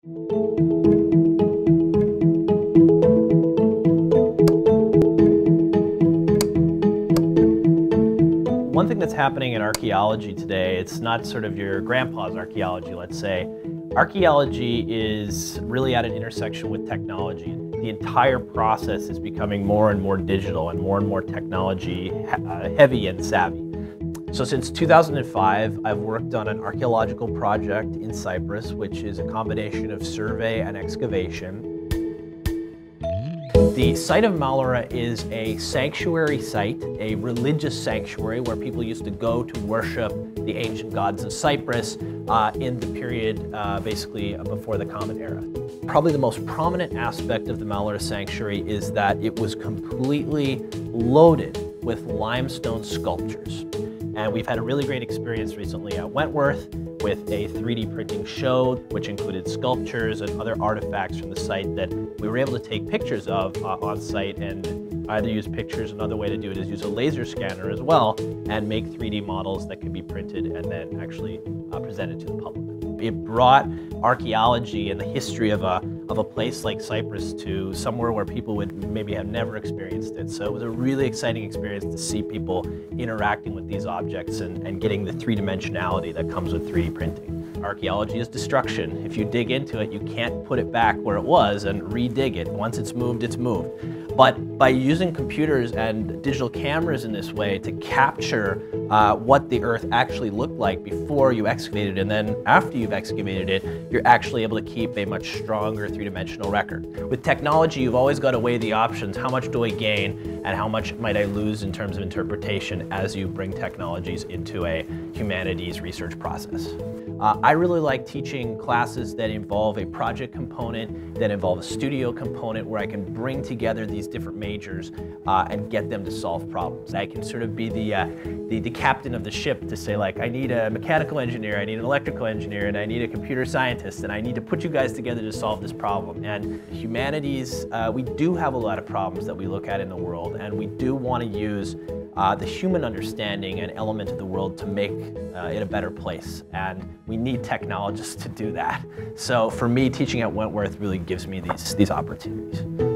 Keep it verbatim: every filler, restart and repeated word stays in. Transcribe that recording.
One thing that's happening in archaeology today, it's not sort of your grandpa's archaeology, let's say. Archaeology is really at an intersection with technology. The entire process is becoming more and more digital and more and more technology uh, heavy and savvy. So since two thousand five, I've worked on an archaeological project in Cyprus, which is a combination of survey and excavation. The site of Malura is a sanctuary site, a religious sanctuary where people used to go to worship the ancient gods of Cyprus uh, in the period uh, basically before the Common Era. Probably the most prominent aspect of the Malura sanctuary is that it was completely loaded with limestone sculptures. And we've had a really great experience recently at Wentworth with a three D printing show, which included sculptures and other artifacts from the site that we were able to take pictures of uh, on site, and either use pictures. Another way to do it is use a laser scanner as well and make three D models that can be printed and then actually uh, presented to the public. It brought archaeology and the history of a, of a place like Cyprus to somewhere where people would maybe have never experienced it. So it was a really exciting experience to see people interacting with these objects and, and getting the three-dimensionality that comes with three D printing. Archaeology is destruction. If you dig into it, you can't put it back where it was and re-dig it. Once it's moved, it's moved. But by using computers and digital cameras in this way to capture uh, what the Earth actually looked like before you excavated it, and then after you've excavated it, you're actually able to keep a much stronger three-dimensional record. With technology, you've always got to weigh the options. How much do I gain and how much might I lose in terms of interpretation as you bring technologies into a humanities research process? Uh, I really like teaching classes that involve a project component, that involve a studio component, where I can bring together these different majors uh, and get them to solve problems. I can sort of be the, uh, the, the captain of the ship to say, like, I need a mechanical engineer, I need an electrical engineer, and I need a computer scientist, and I need to put you guys together to solve this problem. And humanities, uh, we do have a lot of problems that we look at in the world, and we do want to use Uh, the human understanding and element of the world to make uh, it a better place. And we need technologists to do that. So for me, teaching at Wentworth really gives me these, these opportunities.